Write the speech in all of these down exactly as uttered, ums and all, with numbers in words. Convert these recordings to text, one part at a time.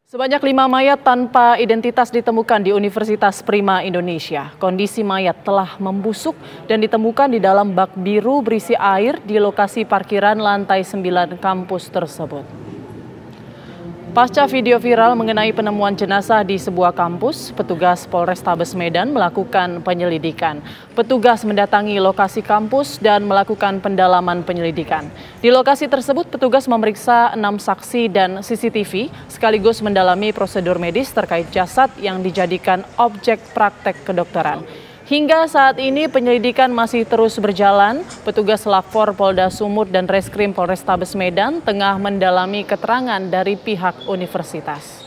Sebanyak lima mayat tanpa identitas ditemukan di Universitas Prima Indonesia. Kondisi mayat telah membusuk dan ditemukan di dalam bak biru berisi air di lokasi parkiran lantai sembilan kampus tersebut. Pasca video viral mengenai penemuan jenazah di sebuah kampus, petugas Polrestabes Medan melakukan penyelidikan. Petugas mendatangi lokasi kampus dan melakukan pendalaman penyelidikan. Di lokasi tersebut, petugas memeriksa enam saksi dan C C T V, sekaligus mendalami prosedur medis terkait jasad yang dijadikan objek praktek kedokteran. Hingga saat ini penyelidikan masih terus berjalan. Petugas Lapor Polda Sumut dan Reskrim Polrestabes Medan tengah mendalami keterangan dari pihak universitas.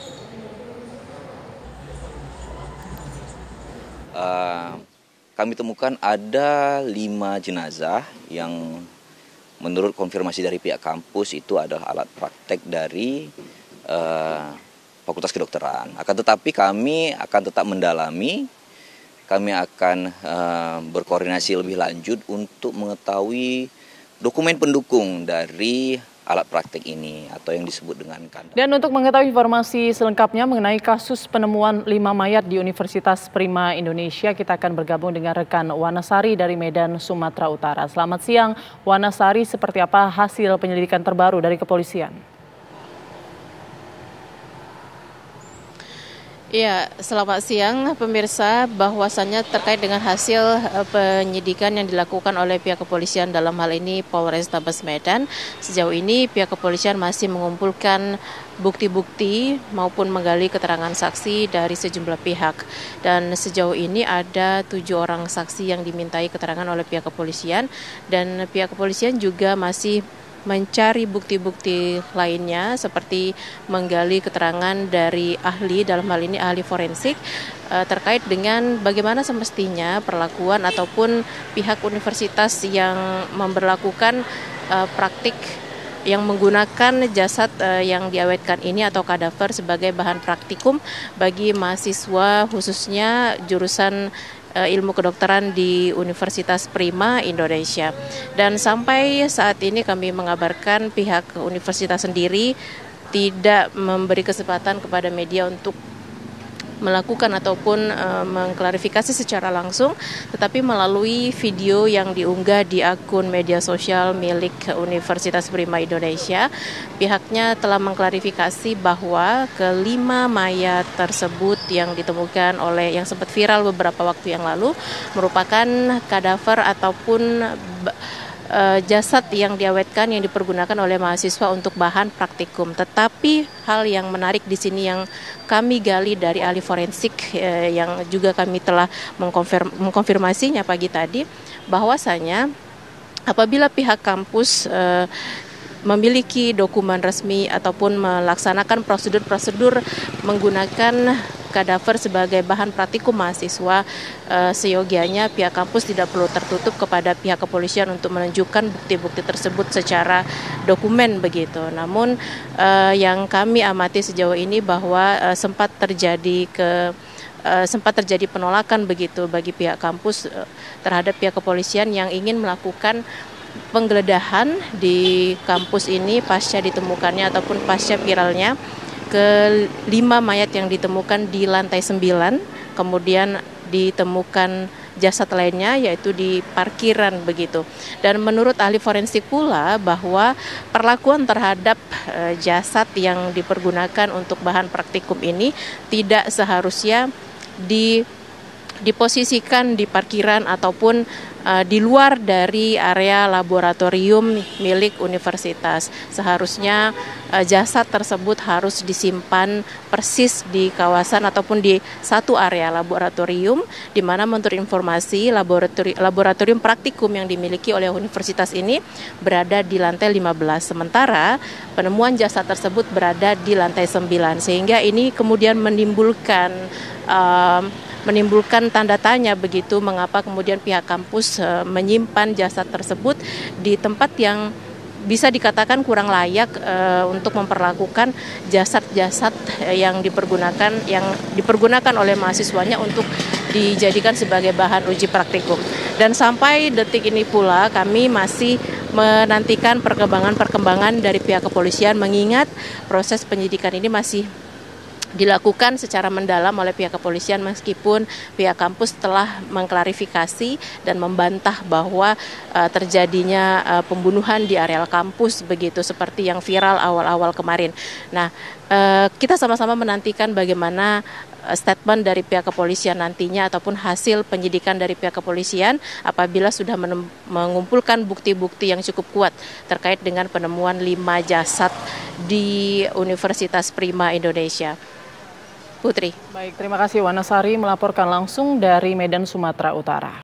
Uh, kami temukan ada lima jenazah yang menurut konfirmasi dari pihak kampus itu adalah alat praktek dari uh, Fakultas Kedokteran. Akan tetapi kami akan tetap mendalami. Kami akan uh, berkoordinasi lebih lanjut untuk mengetahui dokumen pendukung dari alat praktek ini atau yang disebut dengan kandang. Dan untuk mengetahui informasi selengkapnya mengenai kasus penemuan lima mayat di Universitas Prima Indonesia, kita akan bergabung dengan rekan Wanasari dari Medan, Sumatera Utara. Selamat siang, Wanasari, seperti apa hasil penyelidikan terbaru dari kepolisian? Ya, selamat siang pemirsa. Bahwasannya terkait dengan hasil uh, penyidikan yang dilakukan oleh pihak kepolisian dalam hal ini Polrestabes Medan, sejauh ini pihak kepolisian masih mengumpulkan bukti-bukti maupun menggali keterangan saksi dari sejumlah pihak. Dan sejauh ini ada tujuh orang saksi yang dimintai keterangan oleh pihak kepolisian, dan pihak kepolisian juga masih mencari bukti-bukti lainnya seperti menggali keterangan dari ahli, dalam hal ini ahli forensik, terkait dengan bagaimana semestinya perlakuan ataupun pihak universitas yang memberlakukan praktik yang menggunakan jasad yang diawetkan ini atau kadaver sebagai bahan praktikum bagi mahasiswa khususnya jurusan ilmu kedokteran di Universitas Prima Indonesia. Dan sampai saat ini kami mengabarkan pihak universitas sendiri tidak memberi kesempatan kepada media untuk melakukan ataupun uh, mengklarifikasi secara langsung, tetapi melalui video yang diunggah di akun media sosial milik Universitas Prima Indonesia, pihaknya telah mengklarifikasi bahwa kelima mayat tersebut yang ditemukan oleh yang sempat viral beberapa waktu yang lalu merupakan kadaver ataupun jasad yang diawetkan yang dipergunakan oleh mahasiswa untuk bahan praktikum. Tetapi hal yang menarik di sini yang kami gali dari ahli forensik eh, yang juga kami telah mengkonfirm, mengkonfirmasinya pagi tadi, bahwasanya apabila pihak kampus eh, memiliki dokumen resmi ataupun melaksanakan prosedur-prosedur menggunakan kadaver sebagai bahan praktikum mahasiswa, eh, seyogianya pihak kampus tidak perlu tertutup kepada pihak kepolisian untuk menunjukkan bukti-bukti tersebut secara dokumen begitu. Namun eh, yang kami amati sejauh ini bahwa eh, sempat terjadi ke Uh, sempat terjadi penolakan begitu bagi pihak kampus uh, terhadap pihak kepolisian yang ingin melakukan penggeledahan di kampus ini pasca ditemukannya ataupun pasca viralnya kelima mayat yang ditemukan di lantai sembilan, kemudian ditemukan jasad lainnya yaitu di parkiran begitu. Dan menurut ahli forensik pula bahwa perlakuan terhadap uh, jasad yang dipergunakan untuk bahan praktikum ini tidak seharusnya di diposisikan di parkiran ataupun uh, di luar dari area laboratorium milik universitas. Seharusnya uh, jasad tersebut harus disimpan persis di kawasan ataupun di satu area laboratorium, di mana menurut informasi laboratorium, laboratorium praktikum yang dimiliki oleh universitas ini berada di lantai lima belas. Sementara penemuan jasad tersebut berada di lantai sembilan, sehingga ini kemudian menimbulkan um, menimbulkan tanda tanya begitu mengapa kemudian pihak kampus e, menyimpan jasad tersebut di tempat yang bisa dikatakan kurang layak e, untuk memperlakukan jasad-jasad yang dipergunakan yang dipergunakan oleh mahasiswanya untuk dijadikan sebagai bahan uji praktikum. Dan sampai detik ini pula kami masih menantikan perkembangan-perkembangan dari pihak kepolisian, mengingat proses penyidikan ini masih dilakukan secara mendalam oleh pihak kepolisian meskipun pihak kampus telah mengklarifikasi dan membantah bahwa uh, terjadinya uh, pembunuhan di areal kampus begitu seperti yang viral awal-awal kemarin. Nah, uh, kita sama-sama menantikan bagaimana statement dari pihak kepolisian nantinya ataupun hasil penyidikan dari pihak kepolisian apabila sudah mengumpulkan bukti-bukti yang cukup kuat terkait dengan penemuan lima jasad di Universitas Prima Indonesia. Putri. Baik, terima kasih Wanasari melaporkan langsung dari Medan, Sumatera Utara.